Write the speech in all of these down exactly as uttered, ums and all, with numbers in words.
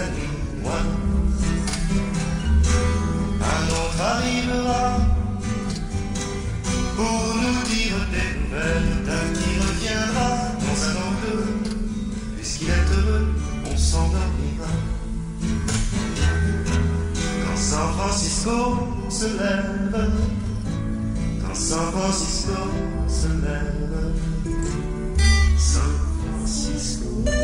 nuit, moi. Un autre arrivera pour nous dire des nouvelles d'un qui reviendra dans un an ou deux. Puisqu'il est heureux, on s'endormira. Quand San Francisco se lève, quand San Francisco se lève, San Francisco,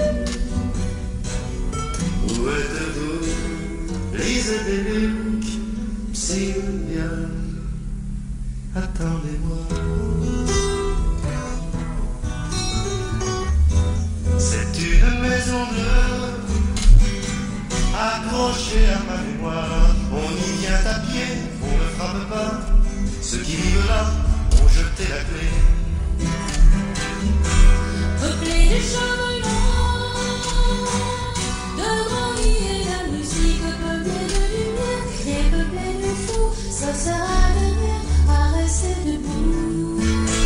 où êtes-vous? Lisez des Luc, Sylvia, attendez-moi. C'est une maison bleue accrochée à ma mémoire. On y vient à pied, on ne frappe pas. Ceux qui vivent là ont jeté la clé. Peuplé de cheveux longs, de granit et la musique, peuplé de lumière et peuplé de fous, ça sera de mer à rester debout.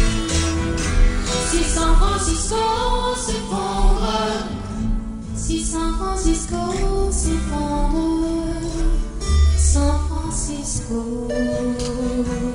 Si San Francisco s'effondre, si San Francisco s'effondre, San Francisco.